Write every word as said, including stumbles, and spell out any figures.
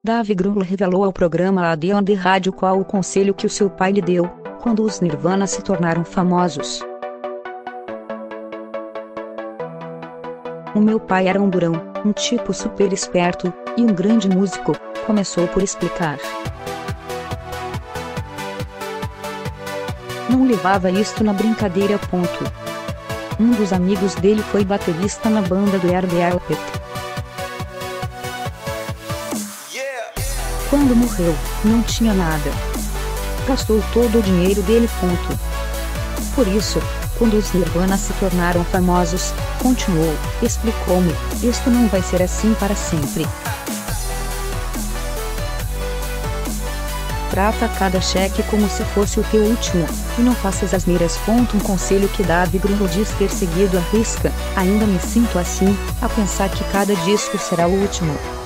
Dave Grohl revelou ao programa A Day on the Radio qual o conselho que o seu pai lhe deu, quando os Nirvana se tornaram famosos. O meu pai era um durão, um tipo super esperto, e um grande músico, começou por explicar. Não levava isto na brincadeira. Ponto. Um dos amigos dele foi baterista na banda do Red Velvet. Quando morreu, não tinha nada. Gastou todo o dinheiro dele. Ponto. Por isso, quando os Nirvana se tornaram famosos, continuou, explicou-me, isto não vai ser assim para sempre. Trata cada cheque como se fosse o teu último, e não faças asneiras. Um conselho que Dave Grohl diz ter seguido à risca. Ainda me sinto assim, a pensar que cada disco será o último.